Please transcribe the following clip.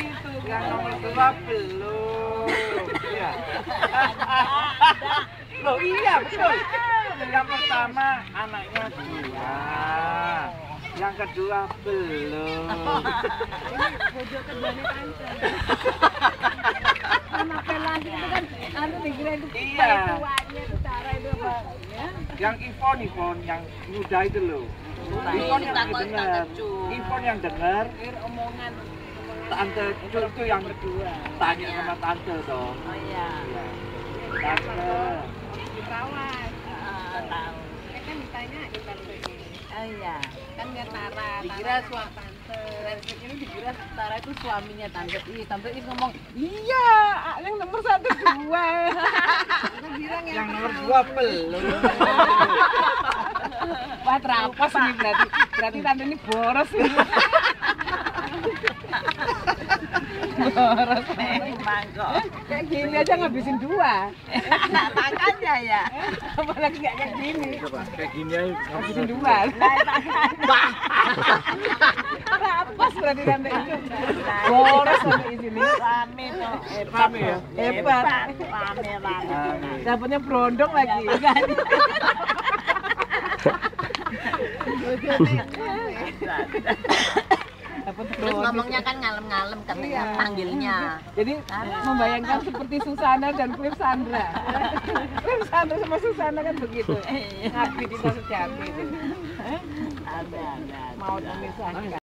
itu. Yang nomor 2 belum. Iya. Loh iya betul. Yang pertama anaknya 2. Yang kedua belum. Bojo keduanya tante. Anak lagi itu kan anu dikira itu Iya. tuanya itu cara itu apa ya? Yang Ivon yang muda itu loh. Ivon yang dengar. Ivon yang dengar. Omongan Tante itu yang kedua. Tanya sama tante dong. oh iya. Iya. Tante. Perawat. Tahu. Kan ditanya di tante ini. Oh iya. Kan nggak Tara. Dikira suami tante. Ini dikira Tara itu suaminya Tante I ngomong, Iya, yang nomor 1 2. Bilang Yang nomor 2 belum. wah terapas ini berarti tante ini boros ini. Boros memang kok. kayak gini aja ngabisin 2. Makanya ya. Apalagi nggak kayak gini. Coba kayak gini aja. Ngabisin 2. Terapas berarti tante itu. Boros sampai di sini. Rame tuh. Rame ya? Hebat. Rame. Dapatnya berondong lagi. Dapat Terus berondong. ngomongnya kan ngalem-ngalem katanya Iya. panggilnya. Jadi membayangkan seperti Susana dan Cliff Sandra. Cliff Sandra sama Susana kan begitu. Ngabdi di sejati itu. Ada. Mau memisahkan.